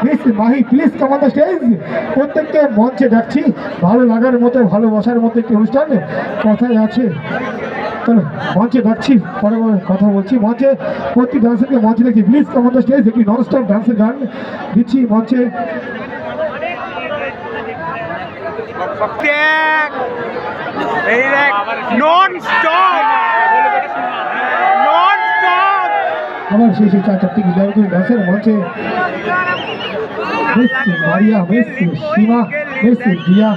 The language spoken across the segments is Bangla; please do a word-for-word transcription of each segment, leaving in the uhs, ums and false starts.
Miss Mahi please come on the stage. প্রত্যেককে মঞ্চে ডাকছি, ভালো লাগার মতো ভালোবাসার মতো একটি অনুষ্ঠান কথায় আছে। চলো মঞ্চে ডাকছি, পরে কথা বলছি। মঞ্চে প্রতি ডান্সারকে মঞ্চে দেখছি, please come on the stage. একটি নন স্টপ ডান্সের গান দিচ্ছি মঞ্চে। আমার সেই সেই চার চারটি বিদ্যালয় ডান্সের মঞ্চে miss Maria, miss Seema, miss Diya.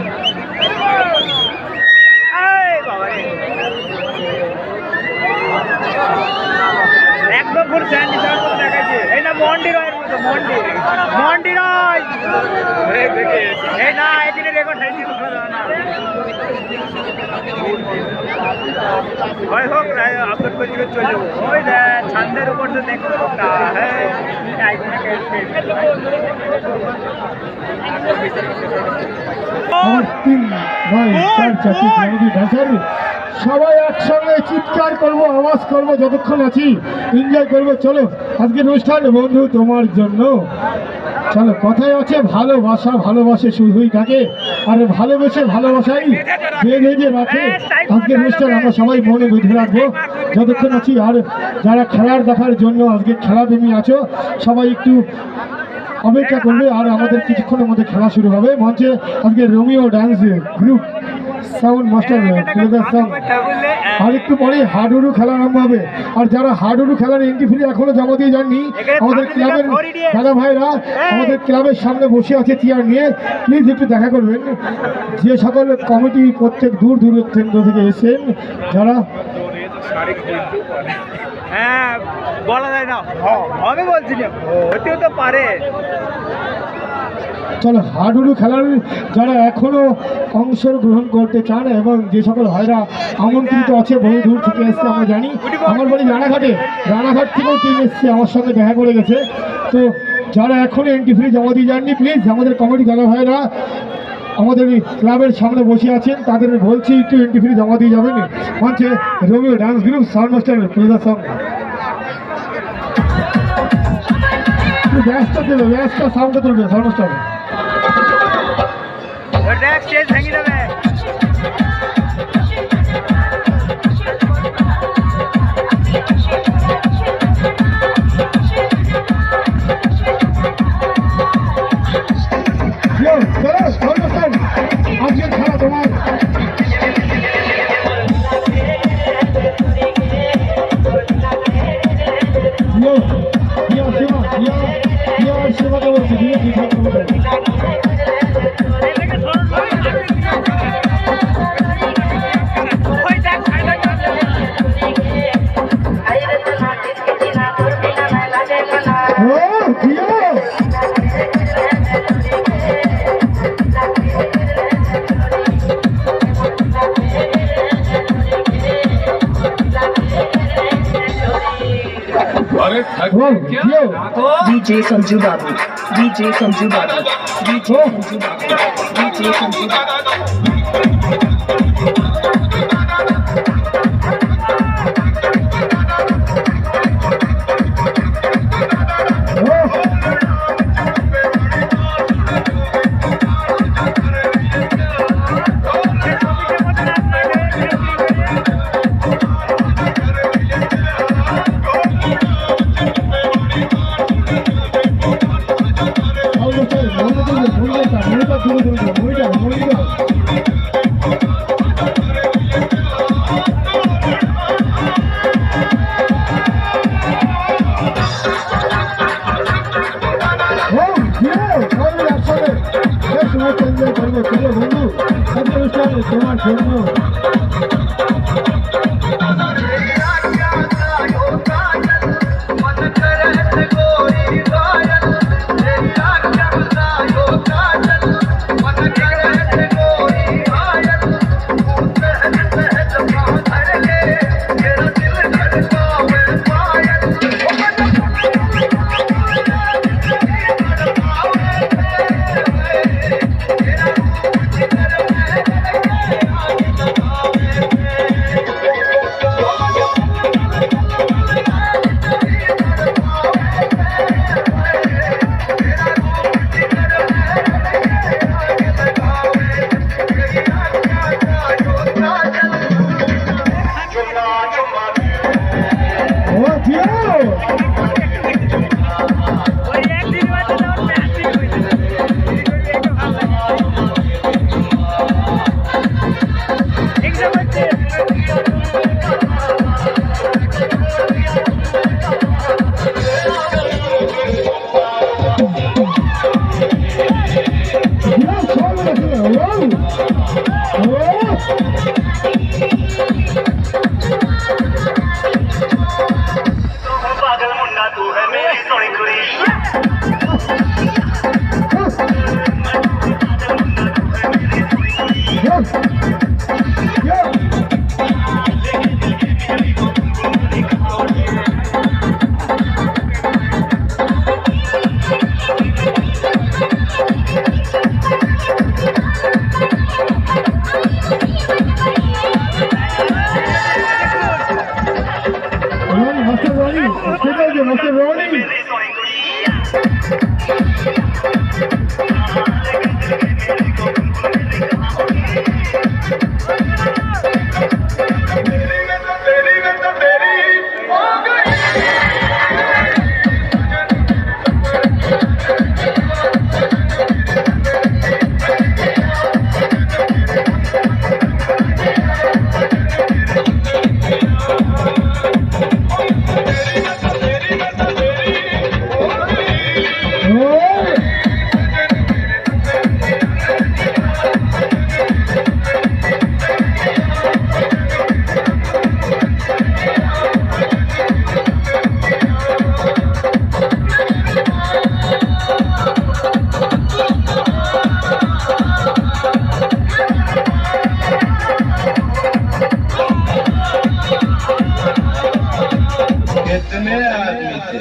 একদম ফুল স্যান্ড হিসাব করে দেখাচ্ছে। এই না মন্ডি রয়ের মতো, মন্ডি মন্ডি রয়। এই না এখানে রেকর্ড হয়েছে না ভাই হোক রায় আপলোড করে দিলে চলে যাবো। ওই দেখ ছান্দের উপর তো দেখতে না হ্যাঁ তিন নয় চার চারটি ডান্সার সবাই একসঙ্গে চিৎকার করবো, আওয়াজ করবো, যতক্ষণ আছি এনজয় করবো। চলো আজকের অনুষ্ঠান বন্ধু তোমার জন্য। চলো কথায় আছে ভালোবাসা ভালোবাসে শুধুই থাকে, আর ভালোবেসে ভালোবাসাই বেঁধে যে রাখে। আজকের অনুষ্ঠান আমরা সবাই মনে বেঁধে রাখবো যতক্ষণ আছি। আর যারা খেলার দেখার জন্য আজকে খেলাপ্রেমী আছো সবাই একটু অপেক্ষা করবে, আর আমাদের কিছুক্ষণের মধ্যে খেলা শুরু হবে। মঞ্চে আজকে Romeo dance group sound master আর একটু পরে হাডুডু খেলা আরম্ভ হবে। আর যারা হাডুডু খেলার এন্ট্রি ফি এখনো জমা দিয়ে যাননি, আমাদের ক্লাবের দাদা ভাইরা আমাদের ক্লাবের সামনে বসে আছে চেয়ার নিয়ে, প্লিজ একটু দেখা করবেন। যে সকল কমিটি প্রত্যেক দূর দূর কেন্দ্র থেকে এসেছেন যারা, হ্যাঁ বলা যায় না হবে বলছি না, হতেও তো পারে। চলো হাডুডু খেলার যারা এখনো অংশগ্রহণ করতে চান এবং যে সকল ভাইরা আমন্ত্রিত আছে বহু দূর থেকে এসছে আমরা জানি। আমার বাড়ি রানাঘাটে, রানাঘাট থেকেও টিম এসছে আমার সঙ্গে দেখা করে গেছে। তো যারা এখনো এন্ট্রি ফি জমা দিয়ে যাননি, প্লিজ আমাদের কমিটি দাদা ভাইরা আমাদের ক্লাবের সামনে বসে আছেন, তাদের বলছি একটু এন্ট্রি ফি জমা দিয়ে যাবেন। মঞ্চে Romeo dance group sound master প্রদর্শন ব্যাসটা দেবে, ব্যাসটা সাউন্ডটা তুলবে সাউন্ড মাস্টার। স্টেজ ভেঙে যাবে। আজকের খেলা তোমার সেবাকে বলছি D J Sanju Babu, D J Sanju Babu, D J Sanju Babu, D J Sanju Babu. তোমার জন্য कितने आदमी थे?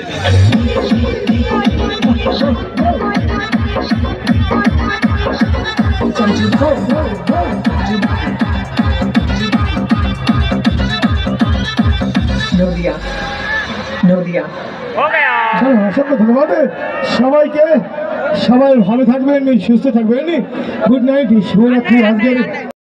नोदिया नोदिया हो गया চলো অসংখ্য ধন্যবাদ সবাইকে। সবাই ভালো থাকবেন, সুস্থ থাকবেন। গুড নাইট, শুভরাত্রি। আজকের